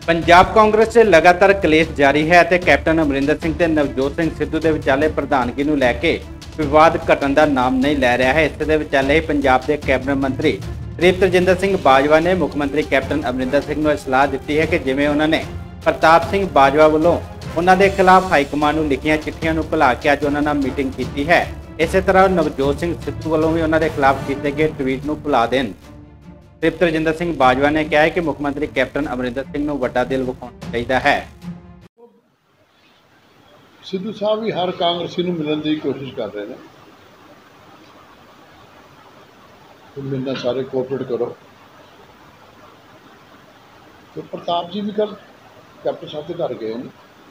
पंजाब कांग्रेस 'ਚ लगातार कलेश जारी है ते कैप्टन अमरिंदर सिंह ते नवजोत सिंह सिद्धू के विचाले प्रधानगी नूं लैके विवाद घटन का नाम नहीं लै रहा है। इस दे विचाले ही पंजाब के कैबिनेट मंत्री तृप्त रजिंदर सिंह बाजवा ने मुख मंत्री कैप्टन अमरिंदर सिंह नूं सलाह दी है कि जिवें उन्होंने प्रताप सिंह बाजवा वालों उन्हां दे खिलाफ हाईकमान नूं लिखियां चिट्ठियां नूं भुला के अज उन्हां नाल मीटिंग की है, इस तरह नवजोत सिंह सिद्धू वालों भी उन्हां दे खिलाफ किए गए ट्वीट नूं भुला देण। तृप्त रजिंदर सिंह बाजवा ने कहा है कि मुख मंत्री कैप्टन अमरिंदर सिंह नूं वड्डा दिल विखाउणा चाहीदा है। सिद्धू साहब भी हर कांग्रेसी नूं मिलण की कोशिश कर रहे हैं। मिलना सारे कोऑपरेट करो। तो प्रताप जी भी कल कैप्टन साहब के घर गए हैं।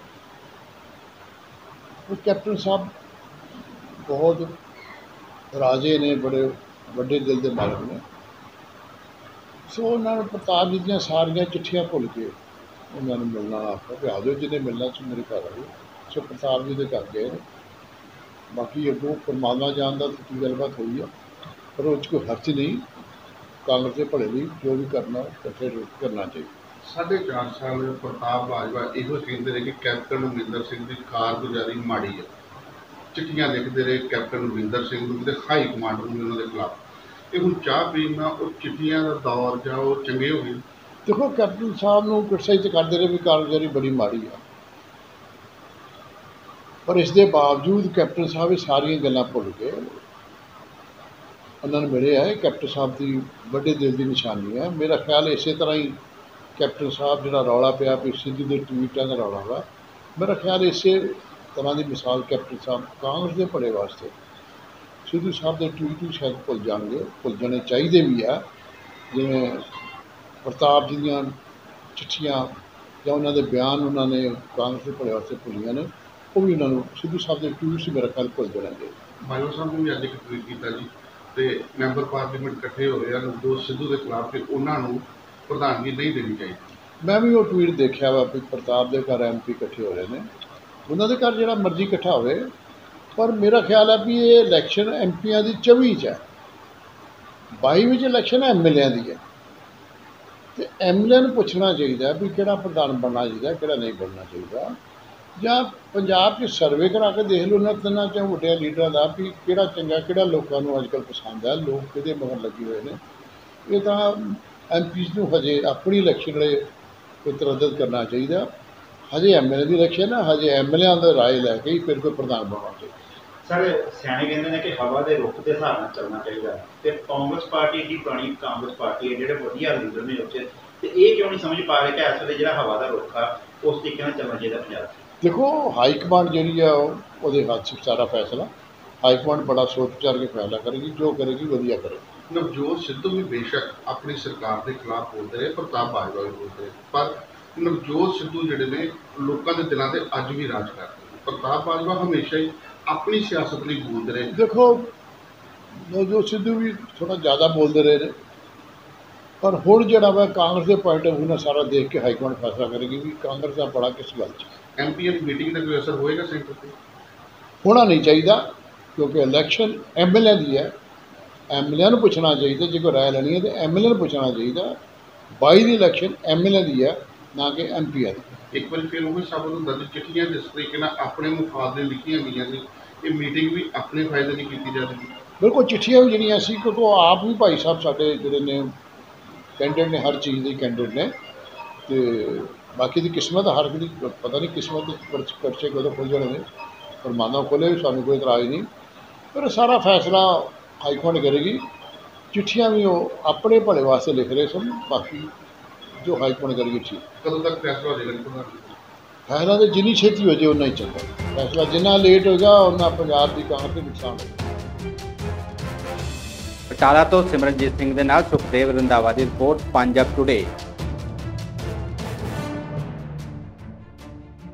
वो कैप्टन साहब बहुत राजे ने, बड़े बड़े दिल के मालिक ने। सो उन्होंने प्रताप जी दी सारिया चिट्ठियां भुल के उन्होंने मिलना आखा कि आ जाओ, जिन्हें मिलना सो मेरे घर आए। सो प्रताप जी के घर गए। बाकी अगों परमात्मा जानता की गलबात हुई है, पर उस कोई हर्च नहीं। कांग्रेस के भले लिए जो भी करना इकट्ठे करना चाहिए। 4.5 साल प्रताप बाजवा यो कहते रहे कि कैप्टन अमरिंदर सिंह की कारगुजारी माड़ी है। चिट्ठियां लिखते रहे कैप्टन अमरिंदर सिंह को, हाई कमांड को भी उन्होंने खिलाफ। ये हूँ चाह पीना और चिट्ठियां का दौर जाओ चंगे हो गए। देखो कैप्टन साहब को क्रिटिसाइज करते रहे भी कारगुजारी बड़ी माड़ी है, पर इसके बावजूद कैप्टन साहब ये सारिया गल्लां भुल के उन्होंने मिले है। कैप्टन साहब की बड़े दिल की निशानी है। मेरा ख्याल इस तरह ही कैप्टन साहब जो रौला पिया भी सिद्धू के ट्वीटों का रौला वा, मेरा ख्याल इस तरह की मिसाल कैप्टन साहब कांग्रेस के भले वास्ते सिद्धू साहब के ट्वीट भी शायद भुल जाएंगे, भुल जाने चाहिए भी है। जिमें प्रताप जी दी चिट्ठियां या उन्होंने बयान उन्होंने कांग्रेस के भले वास्ते भुलिया ने, वो भी उन्होंने सिद्धू साहब के ट्वीट से मेरा ख्याल भुल जाने चाहिए। बाजवा साहब ने भी अज एक ट्वीट किया जी, तो मैंबर पार्लीमेंट इकट्ठे हो रहे हैं नवजोत सिद्धू के खिलाफ कि उन्होंने प्रधानगी नहीं देनी चाहिए। मैं भी वो ट्वीट देखा वा भी प्रताप के घर MP इकट्ठे हो रहे हैं। उन्होंने घर जो मर्जी इकट्ठा हो, पर मेरा ख्याल है भी ये इलैक्शन MPs की 24 है, 22 इलैक्शन MLA की है। तो MLA को पूछना चाहिए भी कि प्रधान बनना चाहिए कि नहीं बनना चाहिए, या पंजाब के सर्वे करा के देख लो उन्होंने 3 4 वड्डे लीडर का भी कि चंगा कि लोगों को अजकल पसंद है, लोग कि मगर लगे हुए हैं। ये तो MPs को हजे अपनी इलैक्शन कोई तरद्दुत करना चाहिए। हजे MLA की इलैक्शन है, हजे MLA का राय लैके ही फिर कोई प्रधान बनना चाहिए। सर सियाने कहते हैं कि हवा के रुख के हिसाब से चलना चाहिए। कांग्रेस पार्टी की पुरानी कांग्रेस पार्टी है, जो वधिया लीडर ने उसे ये क्यों नहीं समझ पा रहे कि इस वे जो हवा का रुख है उस तरीके चलना चाहिए पंजाब। देखो हाईकमांड जी हाथ से सारा फैसला, हाईकमांड बड़ा सोच विचार के फैसला करेगी, जो करेगी वधिया करेगी। नवजोत सिद्धू भी बेशक अपनी सरकार के खिलाफ बोलते रहे, प्रताप बाजवा भी बोलते रहे, पर नवजोत सिद्धू जोड़े ने लोगों के दिलों से अज भी राज करते हैं। प्रताप बाजवा हमेशा ही अपनी सियासत नहीं बोलते रहे। देखो नवजोत सिद्धू भी थोड़ा ज़्यादा बोलते रहे, पर हुण जिहड़ा वा कांग्रेस के पॉइंट ऑफ व्यू ने सारा देख के हाईकमांड फैसला करेगी भी कांग्रेस का बड़ा किस गल MPs की मीटिंग का कोई असर होएगा सेंटर पर? होना नहीं चाहिए, क्योंकि इलैक्शन MLA की है। MLA को पूछना चाहिए, जो कोई राय लेनी है तो MLA को पूछना चाहिए। 22 की इलैक्शन MLA की है, ना कि MPs की। एक बार फिर वही साबित होता है चिट्ठियां जिस तरीके अपने मुफादले लिखिया गई थी, ये मीटिंग भी अपने फायदे की की जा रही। बिल्कुल चिट्ठियां भी जड़ियाँ सी, क्योंकि आप भी भाई साहब साढ़े जोड़े ने कैंडिडेट ने, हर चीज़ के कैंडिडेट ने। तो बाकी की किस्मत हर की पता नहीं किस्मत पर्चे कदों खुल जाने ने, परमात्मा खोले भी सानू कोई इतराज़ नहीं, पर सारा फैसला हाईकमांड करेगी। चिट्ठियां भी वो अपने भले वास्ते लिख रहे सन, बाकी जो हाईकमांड करेगी ठीक। कदों तक फैसला हो जाएगा? फैसला तो जिनी छेती हो जाए उन्ना ही चंगा, फैसला जिन्ना लेट होगा उन्ना पंजाब की कांग्रेस को नुकसान होगा। बटाला तो सिमरनजीत सिंह के नाल सुखदेव रंधावा की रिपोर्ट, पंजाब टुडे।